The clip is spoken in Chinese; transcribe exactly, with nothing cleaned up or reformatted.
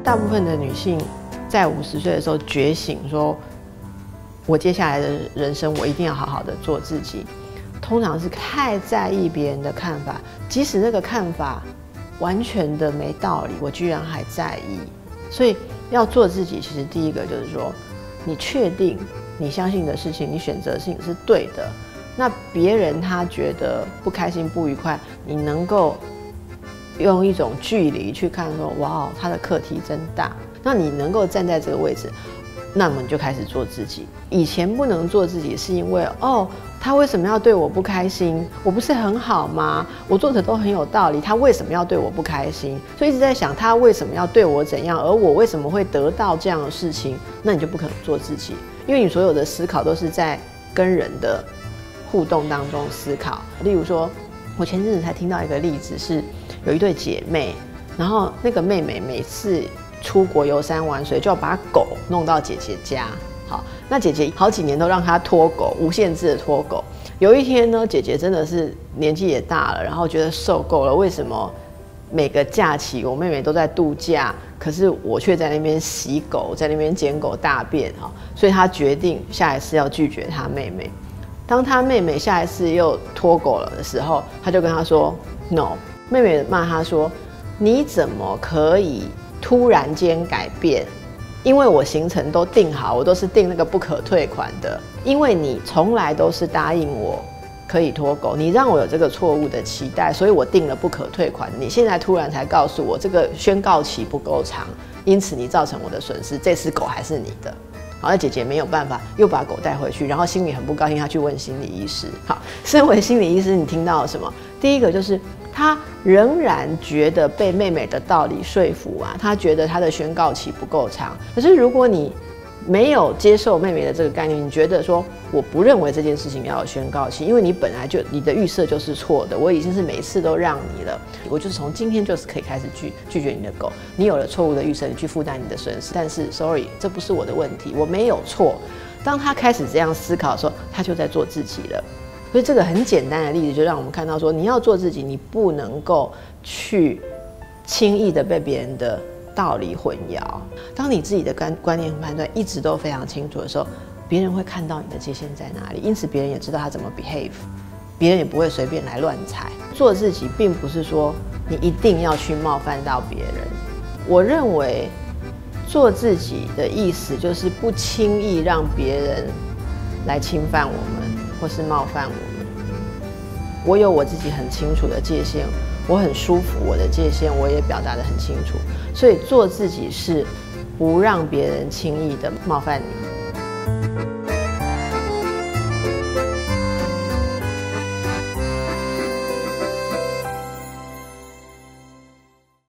大部分的女性在五十岁的时候觉醒，说我接下来的人生我一定要好好的做自己，通常是太在意别人的看法，即使那个看法完全的没道理，我居然还在意。所以要做自己，其实第一个就是说，你确定你相信的事情，你选择的事情是对的。那别人他觉得不开心、不愉快，你能够用一种距离去看说，哇，他的课题真大。那你能够站在这个位置，那么你就开始做自己。以前不能做自己，是因为哦，他为什么要对我不开心？我不是很好吗？我做的都很有道理，他为什么要对我不开心？所以一直在想他为什么要对我怎样，而我为什么会得到这样的事情？那你就不可能做自己，因为你所有的思考都是在跟人的互动当中思考。例如说，我前阵子才听到一个例子，是有一对姐妹，然后那个妹妹每次出国游山玩水，就要把狗弄到姐姐家。好，那姐姐好几年都让她拖狗，无限制的拖狗。有一天呢，姐姐真的是年纪也大了，然后觉得受够了，为什么每个假期我妹妹都在度假，可是我却在那边洗狗，在那边捡狗大便哈，所以她决定下一次要拒绝她妹妹。当她妹妹下一次又拖狗了的时候，她就跟她说 ：“No。”妹妹骂她说：“你怎么可以突然间改变？因为我行程都定好，我都是定那个不可退款的。因为你从来都是答应我可以拖狗，你让我有这个错误的期待，所以我定了不可退款。你现在突然才告诉我这个宣告期不够长，因此你造成我的损失，这只狗还是你的。”好，那姐姐没有办法，又把狗带回去，然后心里很不高兴，她去问心理医师。好，身为心理医师，你听到了什么？第一个就是她仍然觉得被妹妹的道理说服啊，她觉得她的宣告期不够长。可是如果你没有接受妹妹的这个概念，你觉得说我不认为这件事情要有宣告期，因为你本来就你的预设就是错的，我已经是每次都让你了，我就是从今天就是可以开始拒拒绝你的狗，你有了错误的预设，你去负担你的损失，但是 sorry， 这不是我的问题，我没有错。当他开始这样思考的时候，他就在做自己了。所以这个很简单的例子就让我们看到说，你要做自己，你不能够去轻易的被别人的道理混淆。当你自己的观念和判断一直都非常清楚的时候，别人会看到你的界限在哪里，因此别人也知道他怎么 behave， 别人也不会随便来乱踩。做自己并不是说你一定要去冒犯到别人。我认为做自己的意思就是不轻易让别人来侵犯我们或是冒犯我们。我有我自己很清楚的界限，我很舒服我的界限，我也表达得很清楚。所以做自己是不让别人轻易的冒犯你。